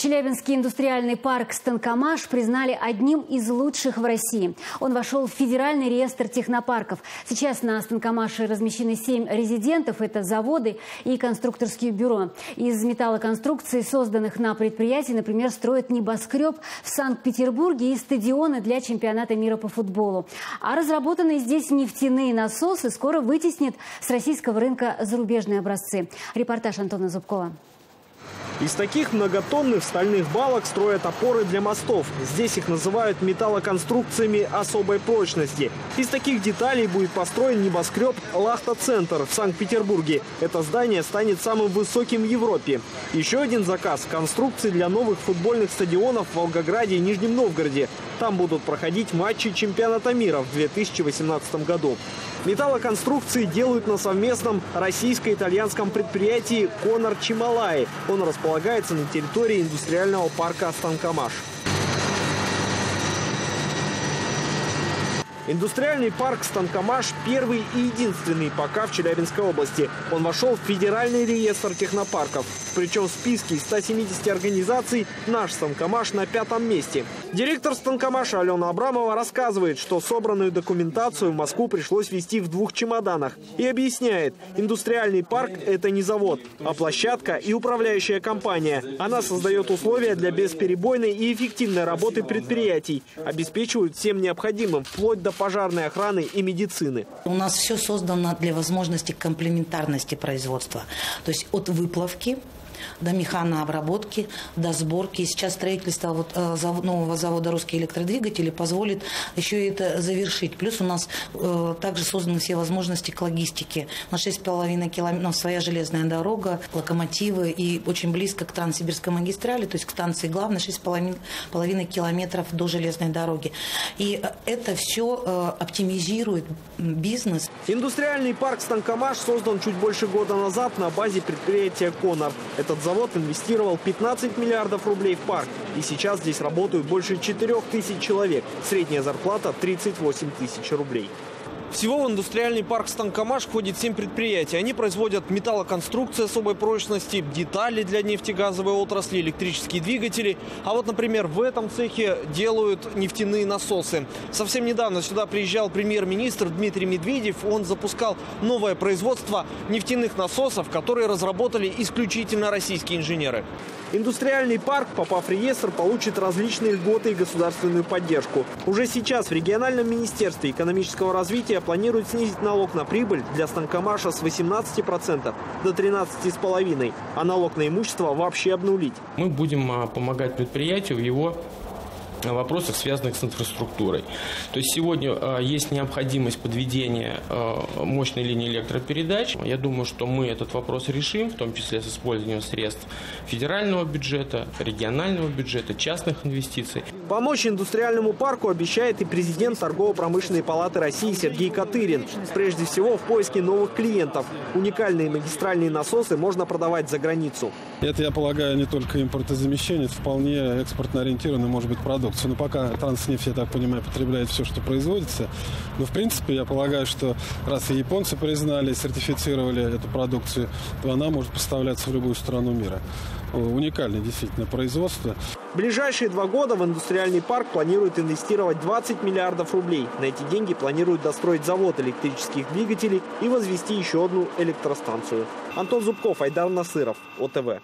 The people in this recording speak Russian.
Челябинский индустриальный парк «Станкомаш» признали одним из лучших в России. Он вошел в федеральный реестр технопарков. Сейчас на «Станкомаше» размещены 7 резидентов. Это заводы и конструкторские бюро. Из металлоконструкций, созданных на предприятии, например, строят небоскреб в Санкт-Петербурге и стадионы для чемпионата мира по футболу. А разработанные здесь нефтяные насосы скоро вытеснят с российского рынка зарубежные образцы. Репортаж Антона Зубкова. Из таких многотонных стальных балок строят опоры для мостов. Здесь их называют металлоконструкциями особой прочности. Из таких деталей будет построен небоскреб «Лахта-центр» в Санкт-Петербурге. Это здание станет самым высоким в Европе. Еще один заказ – конструкции для новых футбольных стадионов в Волгограде и Нижнем Новгороде. Там будут проходить матчи чемпионата мира в 2018 году. Металлоконструкции делают на совместном российско-итальянском предприятии «Конор Чималай». Он располагается на территории индустриального парка «Станкомаш». Индустриальный парк «Станкомаш» первый и единственный пока в Челябинской области. Он вошел в федеральный реестр технопарков. Причем в списке из 170 организаций наш «Станкомаш» на 5-м месте. Директор «Станкомаша» Алена Абрамова рассказывает, что собранную документацию в Москву пришлось везти в 2 чемоданах. И объясняет, индустриальный парк – это не завод, а площадка и управляющая компания. Она создает условия для бесперебойной и эффективной работы предприятий, обеспечивают всем необходимым, вплоть до пожарной охраны и медицины. У нас все создано для возможности комплементарности производства. То есть от выплавки до механообработки, до сборки. Сейчас строительство нового завода «Русские электродвигатели» позволит еще и это завершить. Плюс у нас также созданы все возможности к логистике. На 6,5 километров своя железная дорога, локомотивы и очень близко к Транссибирской магистрали, то есть к станции главной 6,5 километров до железной дороги. И это все оптимизирует бизнес. Индустриальный парк «Станкомаш» создан чуть больше года назад на базе предприятия «Конор». Этот завод инвестировал 15 миллиардов рублей в парк. И сейчас здесь работают больше 4000 человек. Средняя зарплата – 38 тысяч рублей. Всего в индустриальный парк «Станкомаш» входит 7 предприятий. Они производят металлоконструкции особой прочности, детали для нефтегазовой отрасли, электрические двигатели. А вот, например, в этом цехе делают нефтяные насосы. Совсем недавно сюда приезжал премьер-министр Дмитрий Медведев. Он запускал новое производство нефтяных насосов, которые разработали исключительно российские инженеры. Индустриальный парк, попав в реестр, получит различные льготы и государственную поддержку. Уже сейчас в региональном министерстве экономического развития планируют снизить налог на прибыль для «Станкомаша» с 18% до 13,5%, а налог на имущество вообще обнулить. Мы будем помогать предприятию в его вопросах, связанных с инфраструктурой. То есть сегодня есть необходимость подведения мощной линии электропередач. Я думаю, что мы этот вопрос решим, в том числе с использованием средств федерального бюджета, регионального бюджета, частных инвестиций. Помочь индустриальному парку обещает и президент Торгово-промышленной палаты России Сергей Катырин. Прежде всего в поиске новых клиентов. Уникальные магистральные насосы можно продавать за границу. Это, я полагаю, не только импортозамещение, это вполне экспортно ориентированный, может быть, продукт. Но пока Транснефть, я так понимаю, потребляет все, что производится. Но, в принципе, я полагаю, что раз и японцы признали, сертифицировали эту продукцию, то она может поставляться в любую страну мира. Уникальное действительно производство. В ближайшие 2 года в индустриальный парк планируют инвестировать 20 миллиардов рублей. На эти деньги планируют достроить завод электрических двигателей и возвести еще одну электростанцию. Антон Зубков, Айдар Насыров, ОТВ.